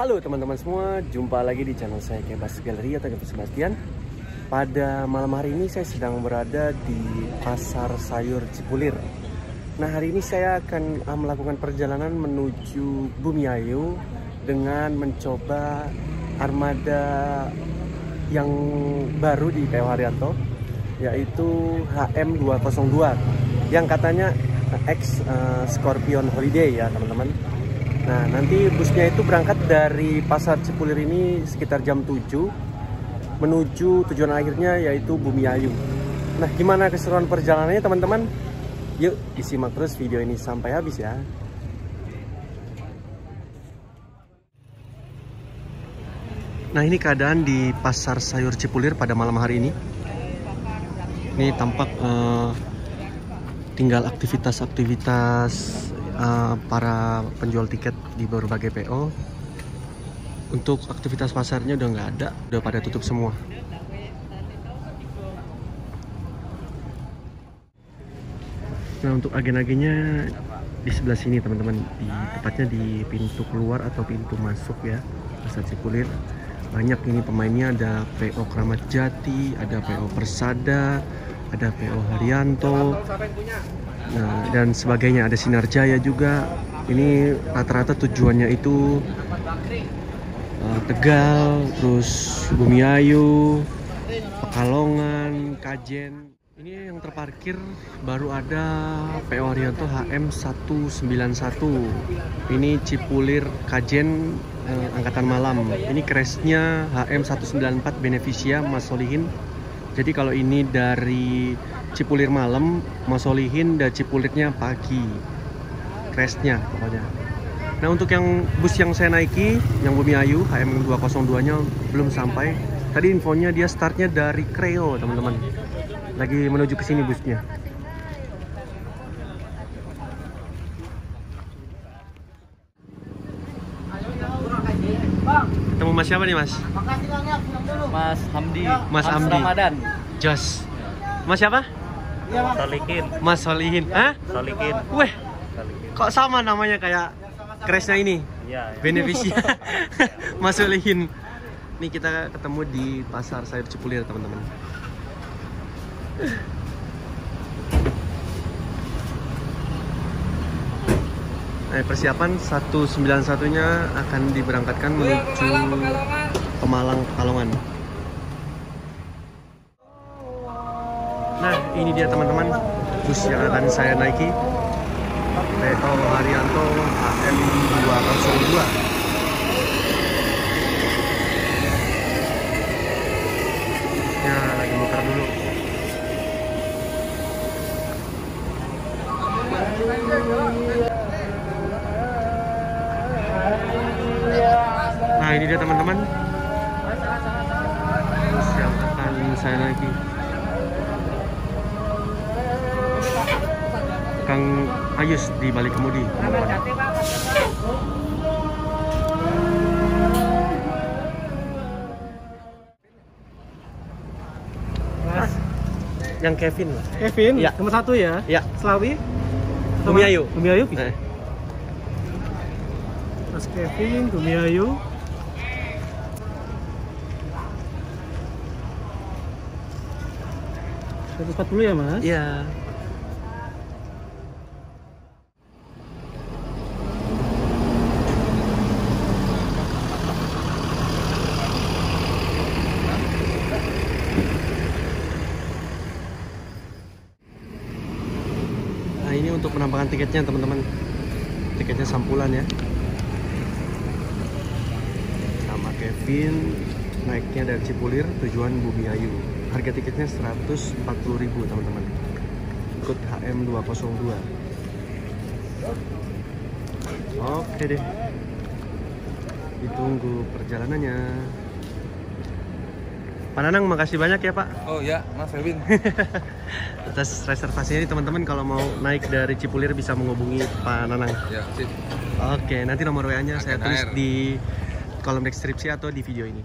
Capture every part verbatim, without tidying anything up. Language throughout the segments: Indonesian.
Halo teman-teman semua, jumpa lagi di channel saya Kebas Galeri atau Kebas Sebastian. Pada malam hari ini saya sedang berada di Pasar Sayur Cipulir. Nah, hari ini saya akan melakukan perjalanan menuju Bumiayu dengan mencoba armada yang baru di P O Haryanto, yaitu H M dua nol dua yang katanya X uh, Scorpion Holiday ya teman-teman. Nah, nanti busnya itu berangkat dari Pasar Cipulir ini sekitar jam tujuh menuju tujuan akhirnya yaitu Bumiayu. Nah, gimana keseruan perjalanannya teman-teman? Yuk disimak terus video ini sampai habis ya. Nah, ini keadaan di Pasar Sayur Cipulir pada malam hari ini. Ini tampak uh, tinggal aktivitas-aktivitas Uh, para penjual tiket di berbagai P O. Untuk aktivitas pasarnya udah nggak ada, udah pada tutup semua. Nah, untuk agen-agennya di sebelah sini teman-teman, di tepatnya di pintu keluar atau pintu masuk ya Pasar Cipulir. Banyak ini pemainnya, ada P O Kramat Jati, ada P O Persada, ada P O Haryanto, nah, dan sebagainya, ada Sinar Jaya juga. Ini rata-rata tujuannya itu uh, Tegal, terus Bumiayu, Pekalongan, Kajen. Ini yang terparkir baru ada P O Haryanto H M seratus sembilan puluh satu. Ini Cipulir Kajen uh, angkatan malam. Ini crashnya H M seratus sembilan puluh empat Beneficia Mas Solihin. Jadi kalau ini dari Cipulir malam, Mas Solihin dan Cipulirnya pagi, crashnya pokoknya. Nah, untuk yang bus yang saya naiki, yang Bumiayu H M dua nol dua nya belum sampai. Tadi infonya dia startnya dari Kreo teman-teman. Lagi menuju ke sini busnya. Ketemu Mas siapa nih Mas? Mas Hamdi. Mas Hamdi Hamdi. Ramadan. Jos. Mas siapa? Solihin. Mas Solihin. Hah? Solihin. Weh, kok sama namanya kayak crashnya ini? Iya. Ya. Beneficia. Mas Solihin. Nih kita ketemu di Pasar Sayur Cipulir teman-teman. Nah, persiapan seratus sembilan puluh satu nya akan diberangkatkan menuju Pemalang, Pekalongan. Nah, ini dia teman-teman bus yang akan saya naiki, P O Haryanto H M dua nol dua. Ya, lagi muter dulu. Nah, ini dia teman-teman bus yang akan saya naiki. Kang Ayus di balik kemudi, teman-teman. Mas, yang Kevin. Kevin, ya. nomor satu ya. Ya. Selawi. Bumiayu. Bumiayu. Eh. Mas Kevin, Bumiayu. seratus empat puluh ya Mas? Iya. Nah, ini untuk penampakan tiketnya teman-teman. Tiketnya sampulan ya. Sama Kevin, naiknya dari Cipulir tujuan Bumiayu. Harga tiketnya seratus empat puluh ribu teman-teman. Ikut H M dua nol dua. Oke deh. Ditunggu perjalanannya. Pak Nanang, makasih banyak ya Pak. Oh ya, Mas Kevin. Atas reservasinya nih teman-teman, kalau mau naik dari Cipulir bisa menghubungi Pak Nanang. Ya, sip. Oke, nanti nomor W A-nya saya tulis Air. di kolom deskripsi atau di video ini.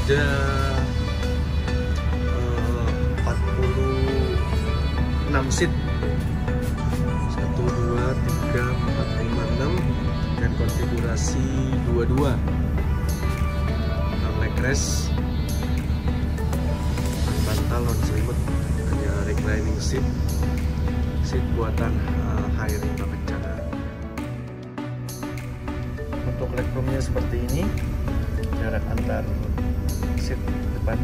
ada uh, empat puluh enam seat, satu, dua, tiga, empat, lima, enam, dan konfigurasi dua dua non legress, bantal non selimut, hanya reclining seat, seat buatan uh, Hairy Kencana. Untuk legroomnya seperti ini, jarak antar seat depan.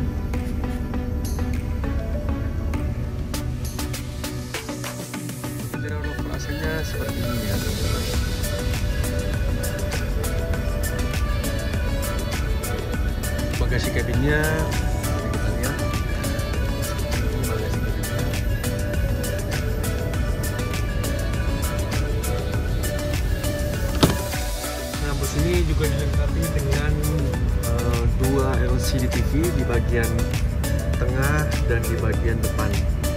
Interior operasinya seperti ini ya teman-teman. Bagasi cabinnya kita lihat. Ini bagasi cabinnya. Nah, bus ini juga dilengkapi dengan uh, dua L C D T V di bagian tengah dan di bagian depan.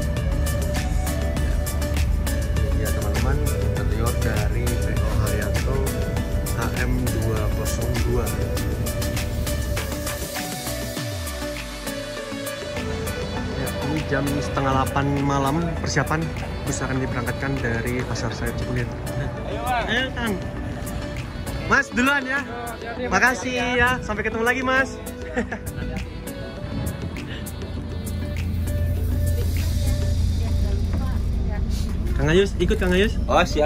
Ini ya teman-teman, interior dari P O Haryanto H M dua nol dua. Ya, ini jam setengah delapan malam, persiapan bus akan diberangkatkan dari Pasar Sayap Cipulir. Ayo Kang. Mas duluan ya. Makasih ya. Sampai ketemu lagi Mas. Kang Ayus, ikut Kang Ayus. Oh siap.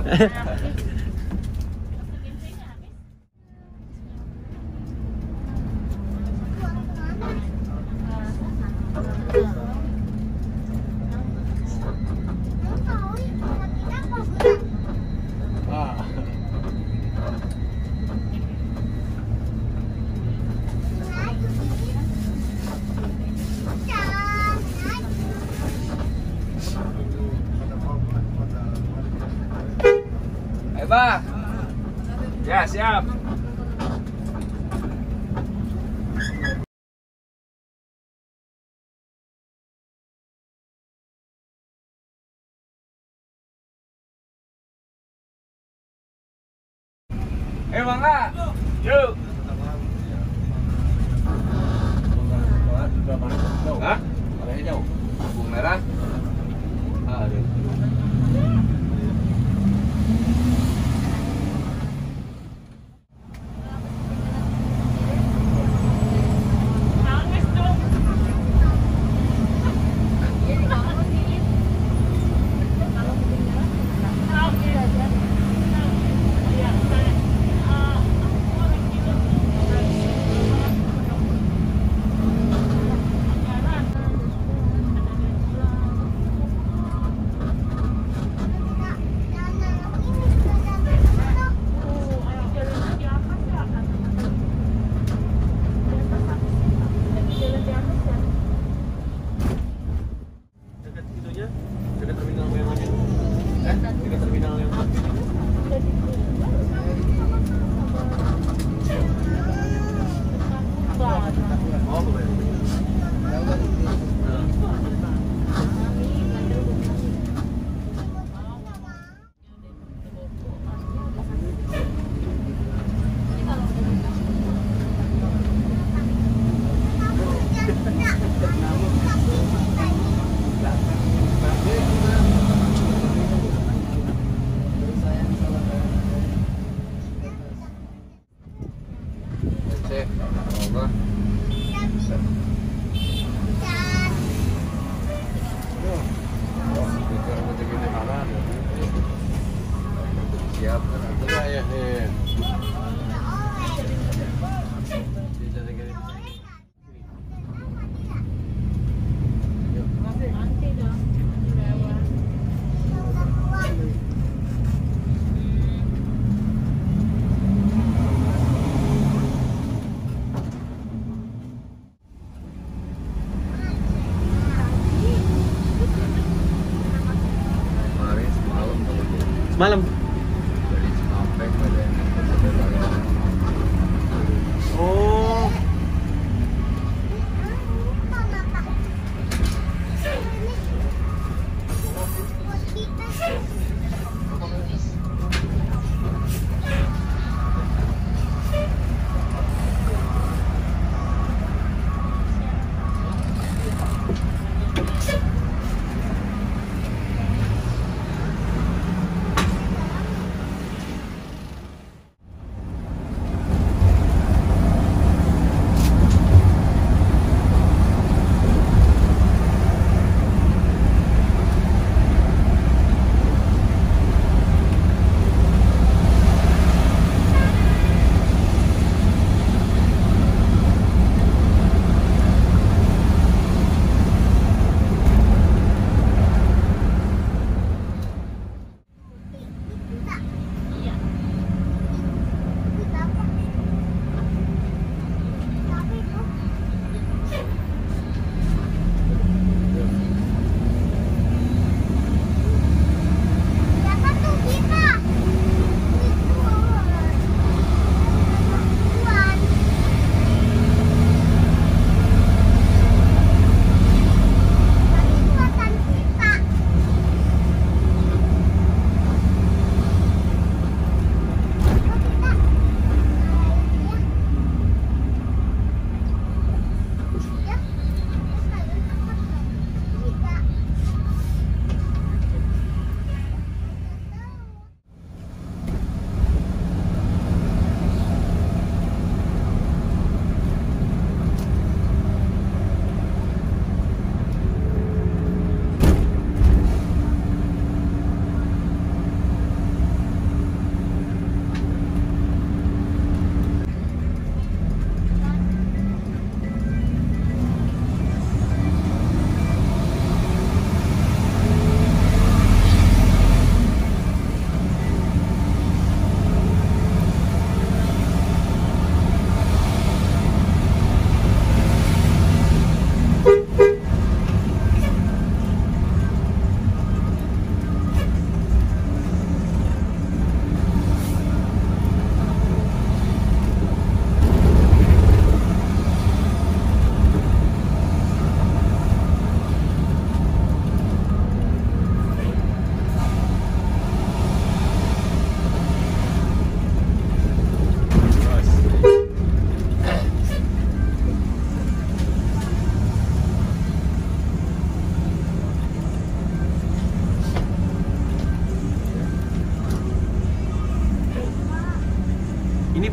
Bang. Ya, siap. Eh, Bangga. Yuk. Hah? Warnanya jauh. Bung merah. Ah, ada. Siap, ya, ya. Semalam. Oh.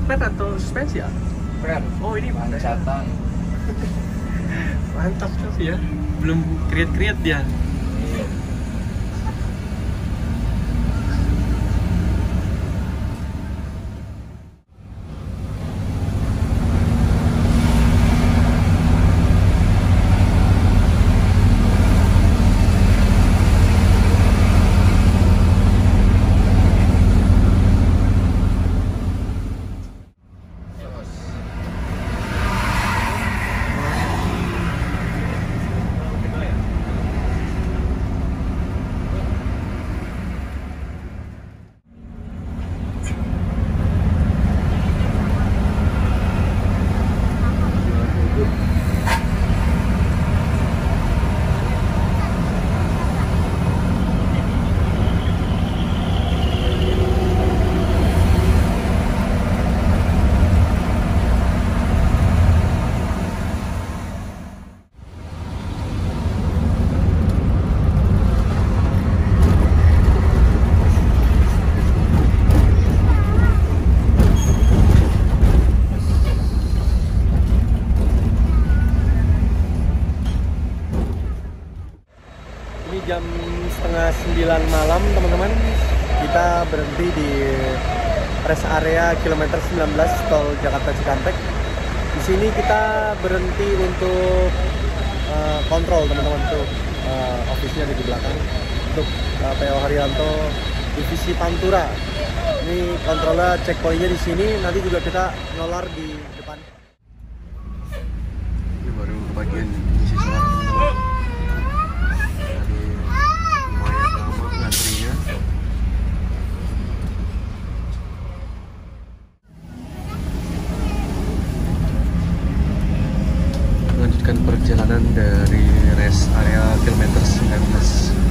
plat atau suspensi ya? Keren. Oh ini Loncatan. mantap sekali ya. Belum create-create dia. Iya. Jam setengah sembilan malam teman-teman, kita berhenti di rest area kilometer sembilan belas tol Jakarta Cikampek. Di sini kita berhenti untuk uh, kontrol teman-teman, tuh uh, office-nya di belakang untuk uh, P O Haryanto divisi Pantura. Ini kontrolnya checkpoint-nya di sini, nanti juga kita nolar di depan. Ini baru bagian isi solar. Melanjutkan perjalanan dari rest area kilometer sembilan belas.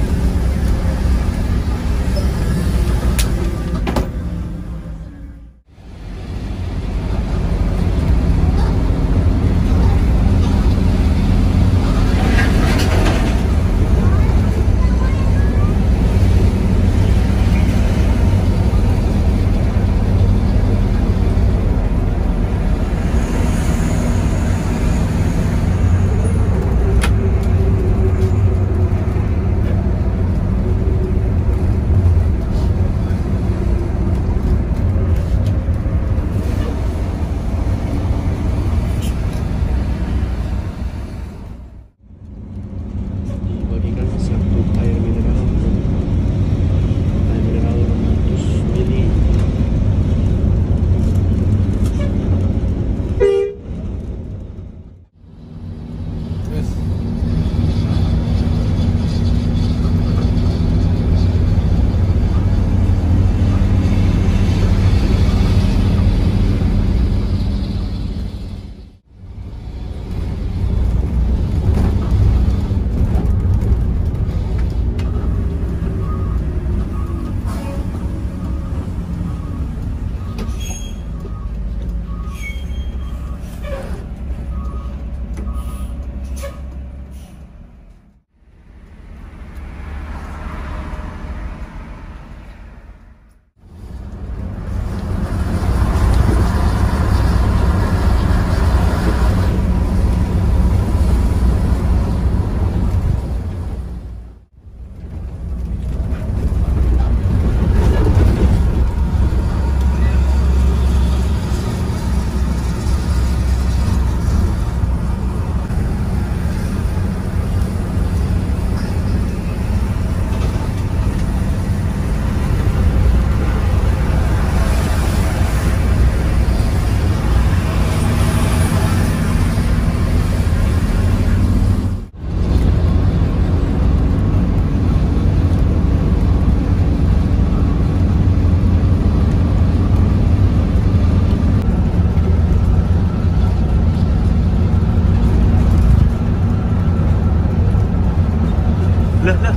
Lah lah.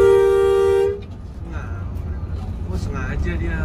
Nggak. Oh, sengaja dia.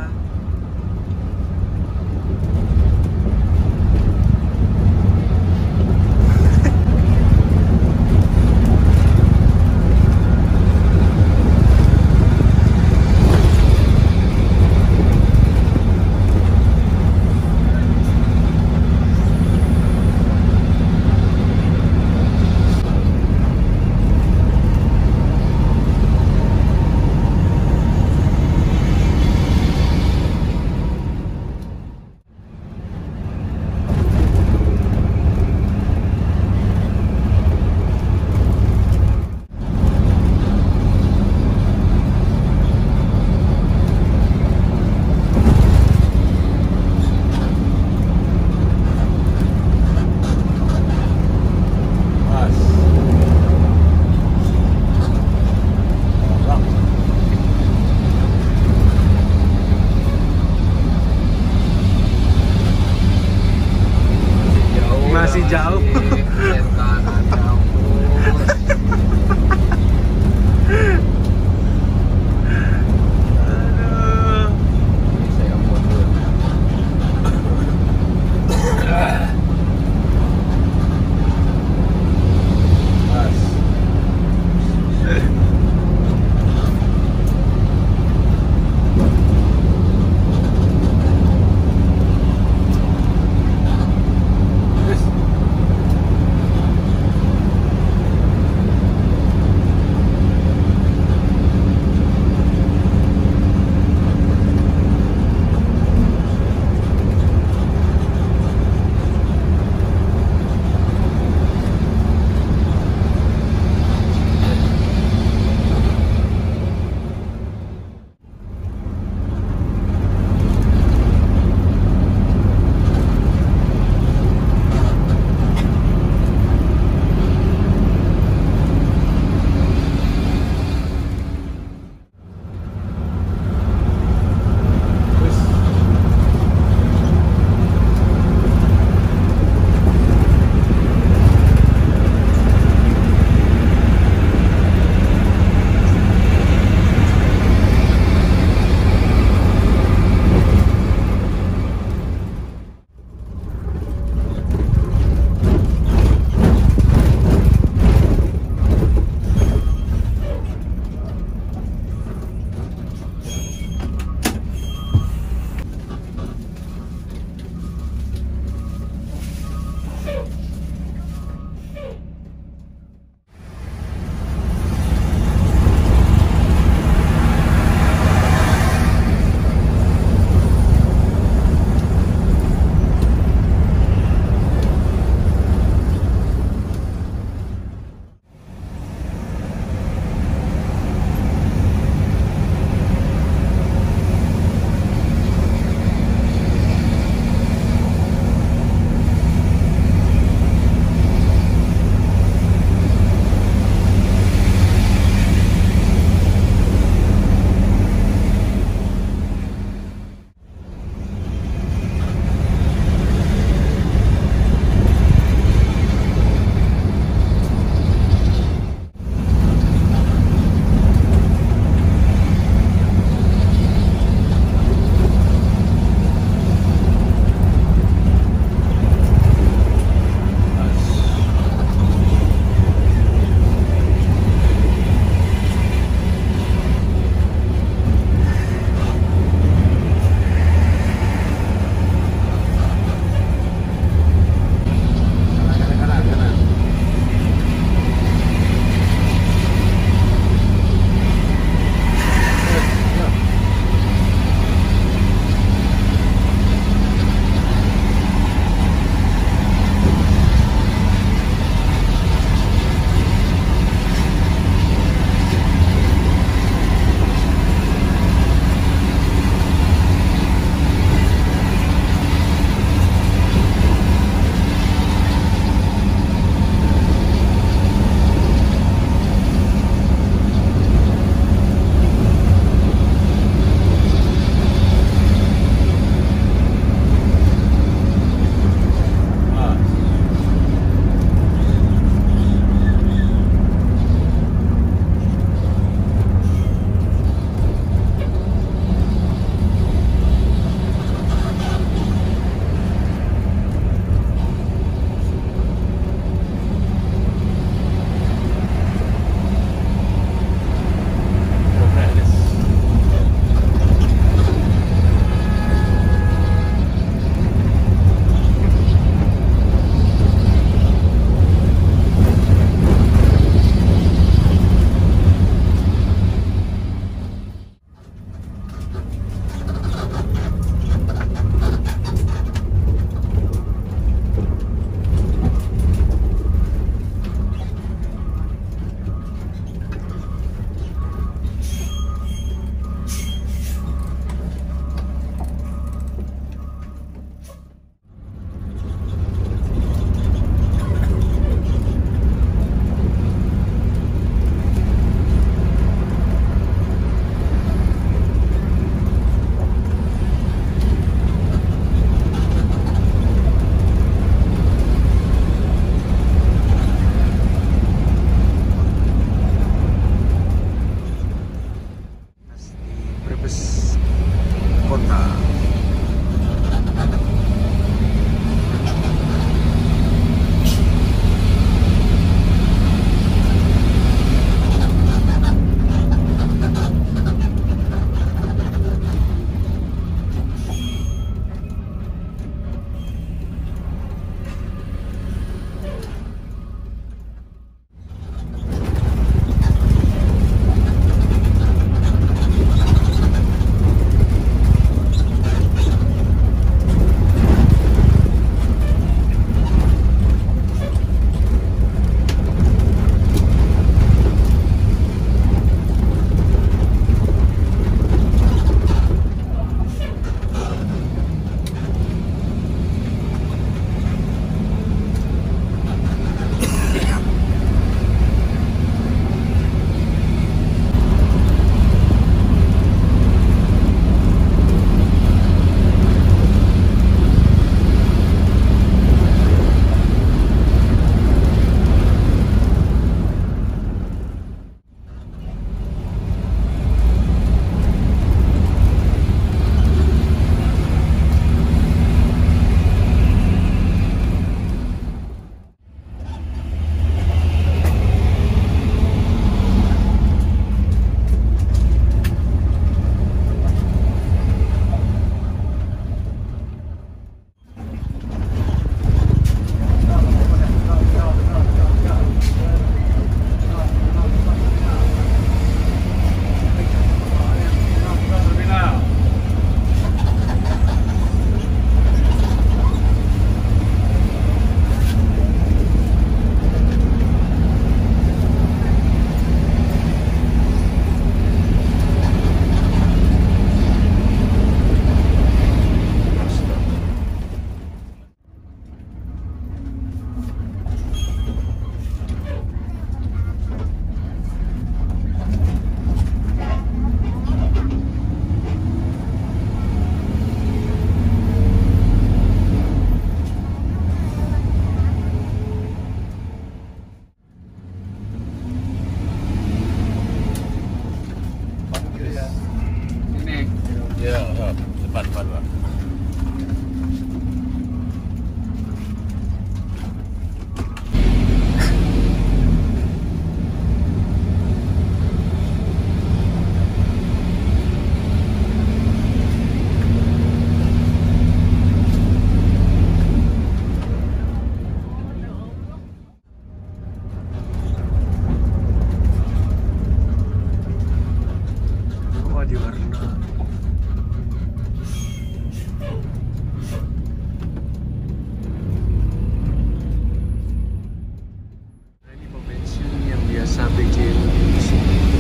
jasa B J Indonesia.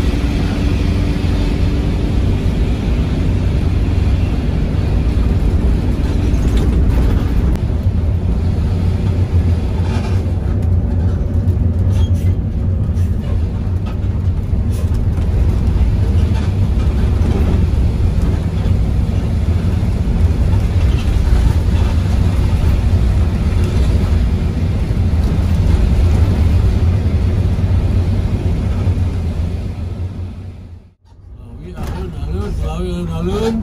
Alun-alun.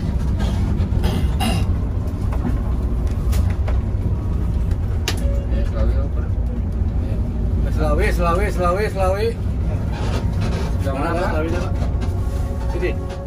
Selawi, Selawi, Selawi, Selawi. Yang mana? Sini.